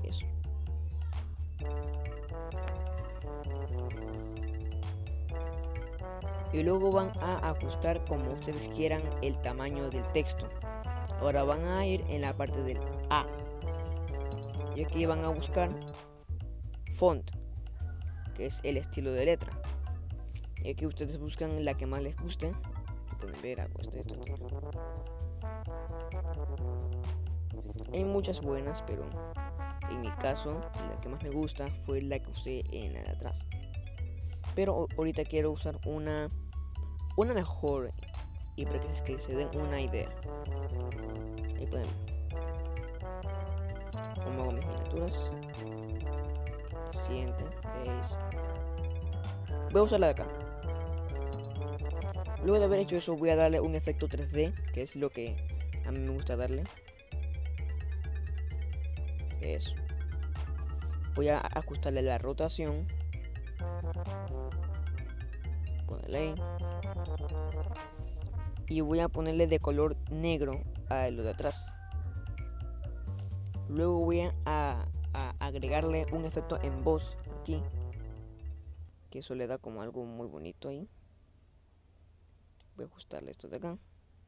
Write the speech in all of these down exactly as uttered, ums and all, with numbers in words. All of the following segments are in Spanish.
Eso. Y luego van a ajustar como ustedes quieran el tamaño del texto. Ahora van a ir en la parte del A. Y aquí van a buscar font, que es el estilo de letra. Y aquí ustedes buscan la que más les guste. Pueden ver, hago esto, esto, esto. Hay muchas buenas, pero en mi caso la que más me gusta fue la que usé en la de atrás. Pero ahorita quiero usar una una mejor y para que, que se den una idea. Ahí pueden ver cómo hago mis miniaturas. Siguiente es, voy a usar la de acá. Luego de haber hecho eso voy a darle un efecto tres D, que es lo que a mí me gusta darle. Eso. Voy a ajustarle la rotación. Ponerle ahí. Y voy a ponerle de color negro a lo de atrás. Luego voy a, a, a agregarle un efecto en voz aquí, que eso le da como algo muy bonito ahí. Voy a ajustarle esto de acá.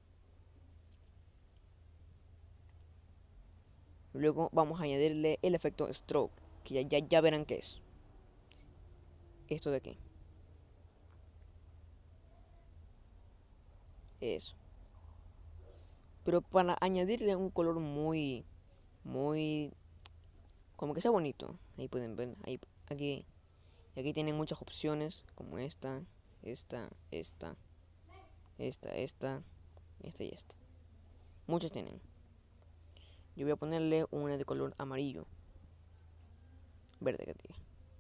Luego vamos a añadirle el efecto stroke, que ya, ya, ya verán qué es. Esto de aquí. Eso. Pero para añadirle un color muy, muy, como que sea bonito. Ahí pueden ver, ahí, aquí, aquí tienen muchas opciones, como esta, esta, esta, esta, esta, esta y esta. Muchas tienen. Yo voy a ponerle una de color amarillo, verde que diga.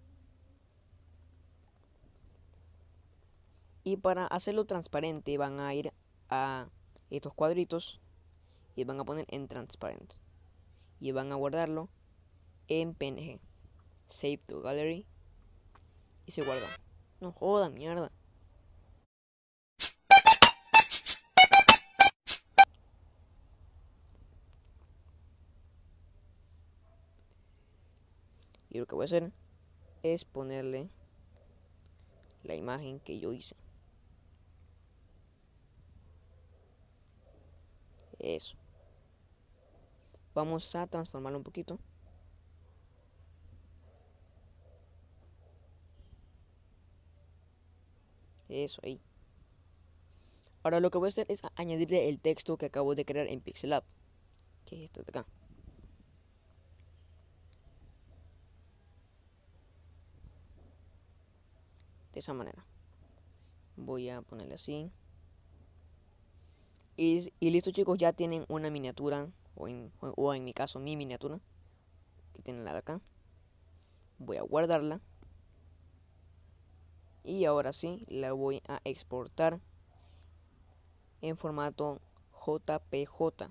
Y para hacerlo transparente van a ir a estos cuadritos y van a poner en transparente y van a guardarlo en P N G. Save to gallery y se guarda. No joda, mierda. Y lo que voy a hacer es ponerle la imagen que yo hice. Eso. Vamos a transformarlo un poquito. Eso ahí. Ahora lo que voy a hacer es añadirle el texto que acabo de crear en Pixelab, que es esto de acá. De esa manera. Voy a ponerle así. Y, y listo, chicos, ya tienen una miniatura, o en, o en mi caso mi miniatura, que tienen la de acá. Voy a guardarla. Y ahora sí, la voy a exportar en formato J P G.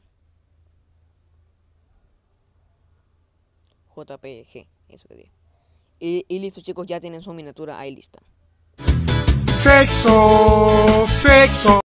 J P G, eso que digo. Y, y listo, chicos, ya tienen su miniatura ahí lista. Sexo, sexo.